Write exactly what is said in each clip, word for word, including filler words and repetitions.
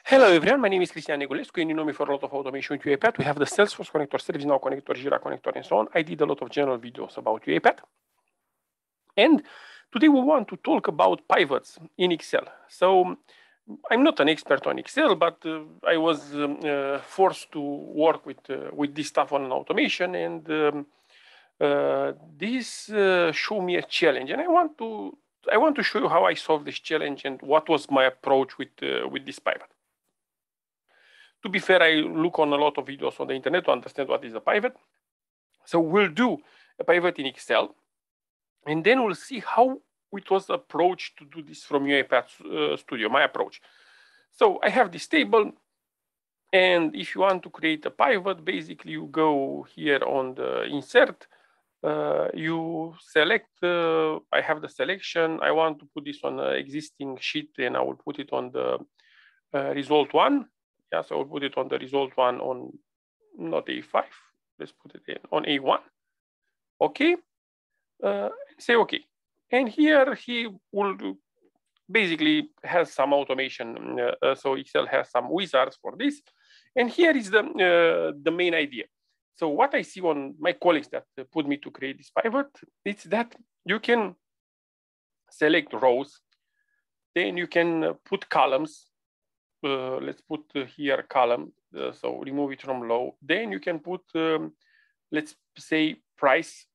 Hello everyone, my name is Cristian Negulescu and you know me for a lot of automation with UiPath. We have the Salesforce connector, ServiceNow connector, Jira connector, and so on. I did a lot of general videos about UiPath. And today we want to talk about pivots in Excel. So I'm not an expert on Excel, but uh, I was um, uh, forced to work with, uh, with this stuff on automation, and um, uh, this uh, showed me a challenge. And I want to I want to show you how I solved this challenge and what was my approach with, uh, with this pivot. To be fair, I look on a lot of videos on the internet to understand what is a pivot. So we'll do a pivot in Excel, and then we'll see how it was approached to do this from UiPath uh, Studio, my approach. So I have this table, and if you want to create a pivot, basically you go here on the insert, uh, you select, uh, I have the selection, I want to put this on an existing sheet, and I will put it on the uh, result one. Yeah, so I'll put it on the result one on not A five. Let's put it in on A one. Okay. Uh, say okay. And here he will do, basically has some automation. Uh, so Excel has some wizards for this. And here is the uh, the main idea. So what I see on my colleagues that put me to create this pivot, it's that you can select rows, then you can put columns. Uh, let's put uh, here column, uh, so remove it from low. Then you can put, um, let's say, price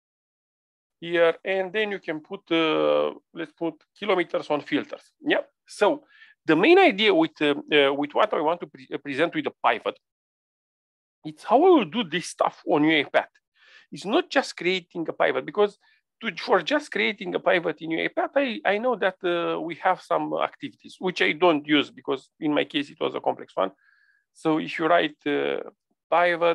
here, and then you can put, uh, let's put kilometers on filters. Yeah. So the main idea with uh, uh, with what I want to pre present with the pivot, it's how I will do this stuff on UiPath. It's not just creating a pivot, because to, for just creating a pivot in UiPath, I, I know that uh, we have some activities, which I don't use because in my case, it was a complex one. So if you write uh, pivot,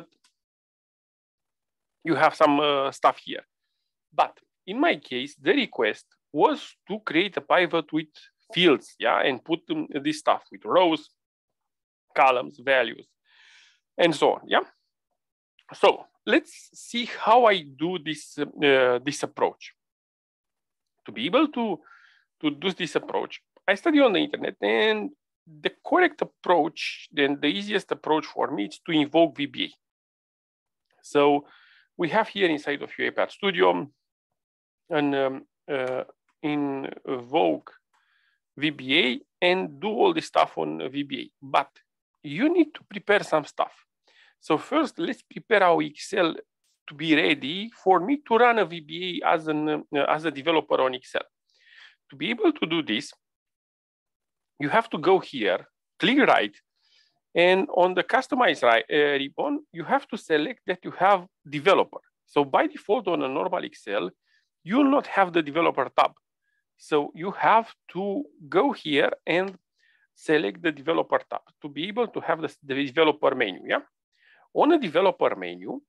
you have some uh, stuff here. But in my case, the request was to create a pivot with fields, yeah, and put um, this stuff with rows, columns, values, and so on, yeah. So let's see how I do this, uh, this approach. To be able to, to do this approach, I study on the internet, and the correct approach, then the easiest approach for me is to invoke V B A. So we have here inside of UiPath Studio and um, uh, invoke V B A and do all the stuff on V B A. But you need to prepare some stuff. So first, let's prepare our Excel to be ready for me to run a V B A as, an, uh, as a developer on Excel. To be able to do this, you have to go here, click right, and on the customize right, uh, ribbon, you have to select that you have developer. So by default on a normal Excel, you will not have the developer tab. So you have to go here and select the developer tab to be able to have the, the developer menu, yeah? On a developer menu,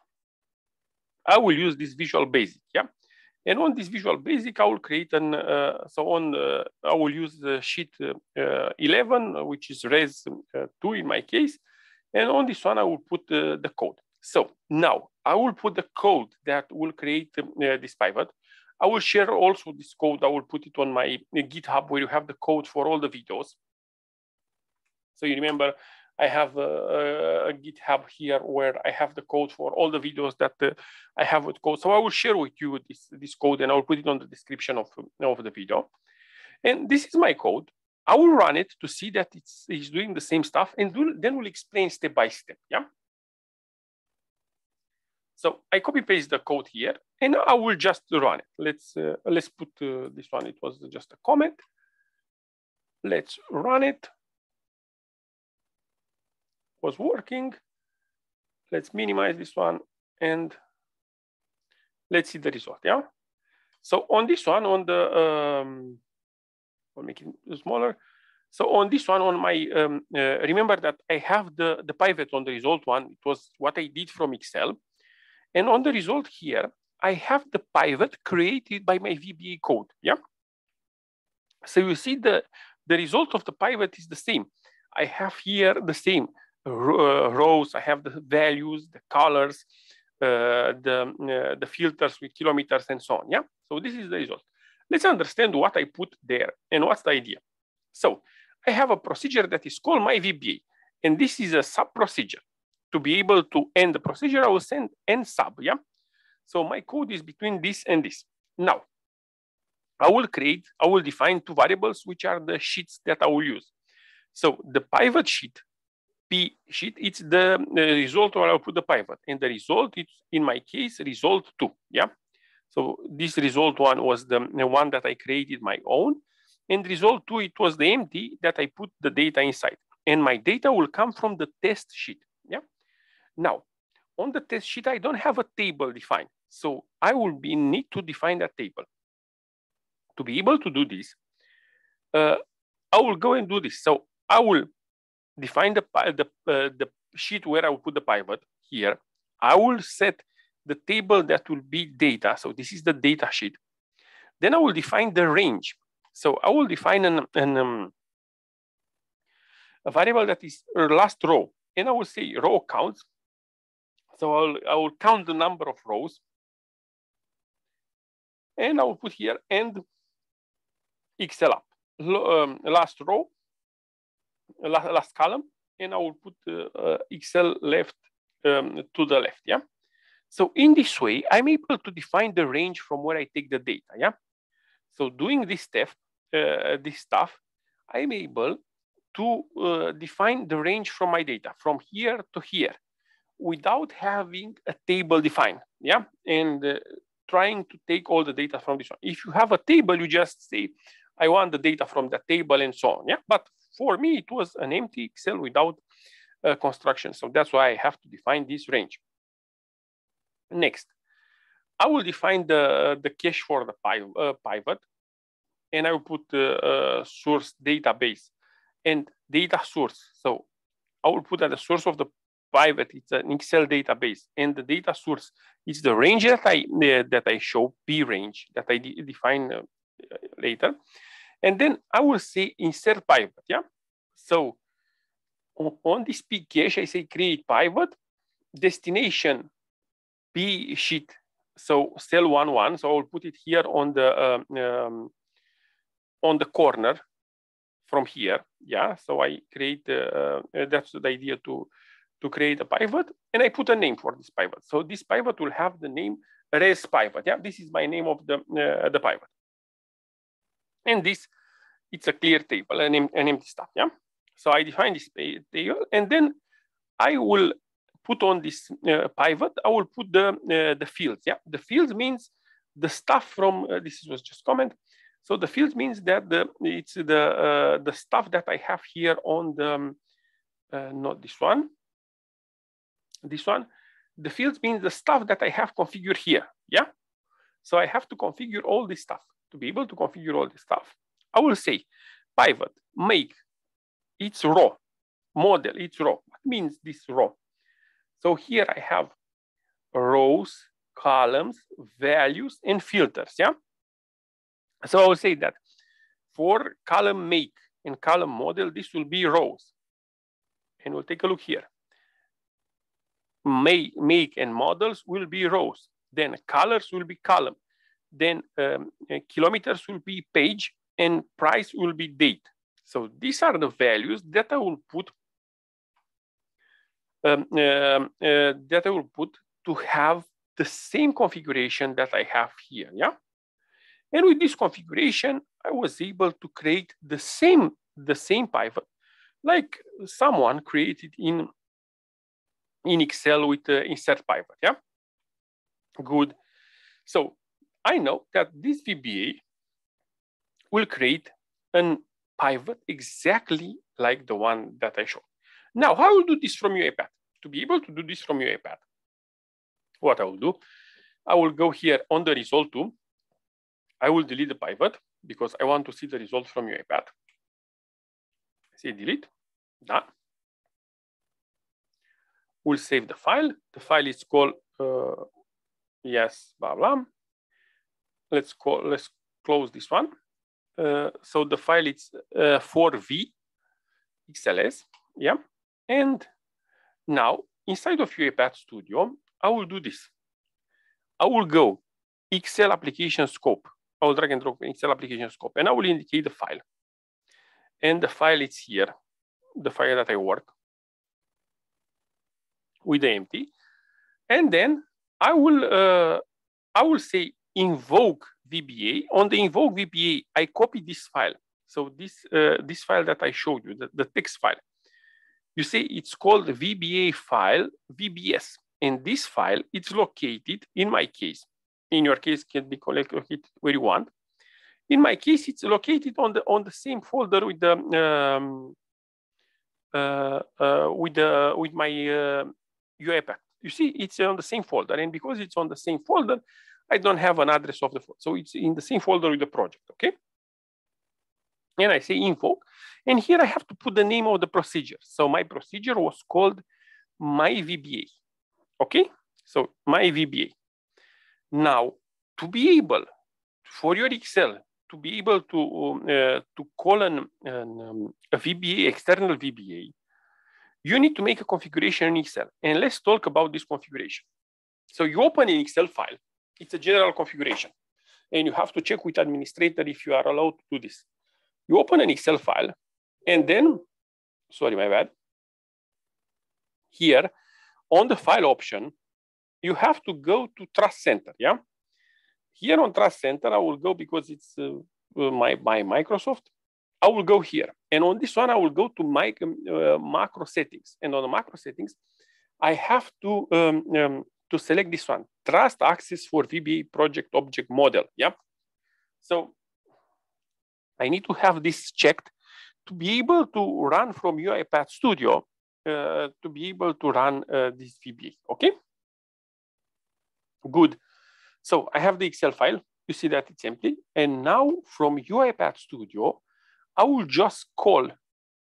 I will use this Visual Basic, yeah? And on this Visual Basic, I will create an, uh, so on, uh, I will use the sheet uh, eleven, which is res uh, two in my case. And on this one, I will put uh, the code. So now I will put the code that will create uh, this pivot. I will share also this code. I will put it on my GitHub where you have the code for all the videos. So you remember, I have a, a GitHub here where I have the code for all the videos that uh, I have with code. So I will share with you this, this code, and I will put it on the description of, of the video. And this is my code. I will run it to see that it's, it's doing the same stuff, and do, then we'll explain step by step, yeah? So I copy paste the code here, and I will just run it. Let's, uh, let's put uh, this one, it was just a comment. Let's run it. Was working. Let's minimize this one and let's see the result, yeah? So on this one, on the, um, I'll make it smaller. So on this one, on my, um, uh, remember that I have the, the pivot on the result one. It was what I did from Excel. And on the result here, I have the pivot created by my V B A code, yeah? So you see the, the result of the pivot is the same. I have here the same Uh, rows, I have the values, the colors, uh, the, uh, the filters with kilometers and so on, yeah? So this is the result. Let's understand what I put there and what's the idea. So I have a procedure that is called my V B A. And this is a sub procedure. To be able to end the procedure, I will send end sub, yeah? So my code is between this and this. Now, I will create, I will define two variables, which are the sheets that I will use. So the pivot sheet, P sheet, it's the, the result where I'll put the pivot. And the result, it's in my case, result two, yeah? So this result one was the, the one that I created my own. And result two, it was the empty that I put the data inside. And my data will come from the test sheet, yeah? Now, on the test sheet, I don't have a table defined. So I will be need to define that table. To be able to do this, uh, I will go and do this. So I will define the, the, uh, the sheet where I will put the pivot here. I will set the table that will be data. So this is the data sheet. Then I will define the range. So I will define an, an, um, a variable that is last row. And I will say row counts. So I'll, I will count the number of rows. And I will put here and Excel up. Um, last row, last, last column, and I will put uh, uh, Excel left um, to the left, yeah? So in this way, I'm able to define the range from where I take the data, yeah? So doing this stuff, uh, this stuff, I'm able to uh, define the range from my data, from here to here, without having a table defined, yeah? And uh, trying to take all the data from this one. If you have a table, you just say, I want the data from the table and so on, yeah? But for me, it was an empty Excel without uh, construction. So that's why I have to define this range. Next, I will define the, the cache for the piv uh, pivot, and I will put uh, uh, source database and data source. So I will put at the source of the pivot, it's an Excel database, and the data source is the range that I, uh, that I show, P range, that I de define uh, later. And then I will say insert pivot, yeah? So on this P cache, I say create pivot, destination P sheet, so cell one one. So I will put it here on the um, um, on the corner from here, yeah? So I create, uh, uh, that's the idea to, to create a pivot, and I put a name for this pivot. So this pivot will have the name res pivot, yeah? This is my name of the, uh, the pivot. And this, it's a clear table, an, an empty stuff, yeah? So I define this table, and then I will put on this uh, pivot, I will put the, uh, the fields, yeah? The fields means the stuff from, uh, this was just comment. So the fields means that the, it's the, uh, the stuff that I have here on the, um, uh, not this one, this one. The fields means the stuff that I have configured here, yeah? So I have to configure all this stuff. To be able to configure all this stuff, I will say pivot, make, it's row, model, it's row. What means this row? So here I have rows, columns, values, and filters, yeah? So I will say that for column make and column model, this will be rows. And we'll take a look here. Make, make and models will be rows. Then colors will be column. Then um, uh, kilometers will be page, and price will be date. So these are the values that I will put um, uh, uh, that I will put to have the same configuration that I have here, yeah? And with this configuration, I was able to create the same, the same pivot, like someone created in, in Excel with uh, insert pivot, yeah? Good. So I know that this V B A will create a pivot exactly like the one that I showed. Now, how I will do this from UiPath? To be able to do this from UiPath, what I will do, I will go here on the result tool. I will delete the pivot because I want to see the result from UiPath. Say delete, done. We'll save the file. The file is called uh, yes, blah, blah. Let's call, let's close this one. Uh, so the file is uh, four V X L S, yeah. And now inside of UiPath Studio, I will do this. I will go Excel application scope. I will drag and drop Excel application scope, and I will indicate the file. and the file is here, the file that I work with the empty. And then I will, uh, I will say invoke V B A. On the invoke V B A, I copy this file. So this, uh, this file that I showed you, the, the text file, you see it's called the V B A file, V B S. And this file, it's located, in my case, in your case, can be located where you want. In my case, it's located on the on the same folder with the um, uh, uh, with the with my uh, UiPath. You see, it's on the same folder, and because it's on the same folder, I don't have an address of the folder, so it's in the same folder with the project. Okay. And I say invoke, and here I have to put the name of the procedure. So my procedure was called my V B A. Okay. So my V B A. Now, to be able for your Excel to be able to uh, to call an, an um, a V B A, external V B A, you need to make a configuration in Excel. And let's talk about this configuration. So you open an Excel file. It's a general configuration. And you have to check with administrator if you are allowed to do this. You open an Excel file, and then, sorry, my bad. Here, on the file option, you have to go to Trust Center, yeah? Here on Trust Center, I will go because it's uh, my, my Microsoft. I will go here. And on this one, I will go to my uh, macro settings. And on the macro settings, I have to, um, um, to select this one, Trust Access for V B A Project Object Model. Yeah. So I need to have this checked to be able to run from UiPath Studio, uh, to be able to run uh, this V B A. Okay. Good. So I have the Excel file. You see that it's empty. And now from UiPath Studio, I will just call.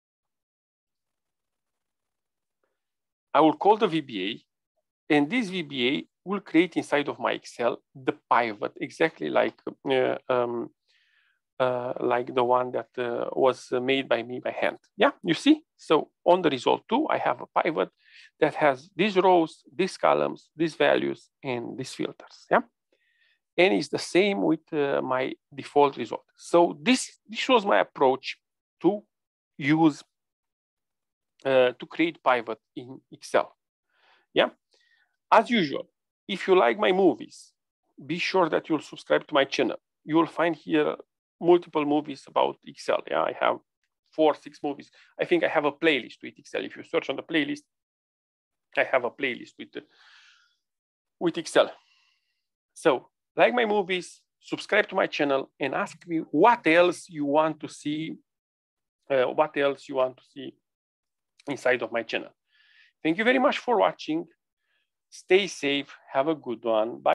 I will call the V B A, and this V B A will create inside of my Excel the pivot, exactly like uh, um, uh, like the one that uh, was made by me by hand. Yeah, you see. So on the result two, I have a pivot that has these rows, these columns, these values, and these filters. Yeah. And it's the same with uh, my default result. So this, this was my approach to use, uh, to create pivot in Excel. Yeah. As usual, if you like my movies, be sure that you'll subscribe to my channel. You will find here multiple movies about Excel. Yeah, I have four, six movies. I think I have a playlist with Excel. If you search on the playlist, I have a playlist with, uh, with Excel. So, like my movies, subscribe to my channel, and ask me what else you want to see, uh, what else you want to see inside of my channel. Thank you very much for watching. Stay safe. Have a good one. Bye.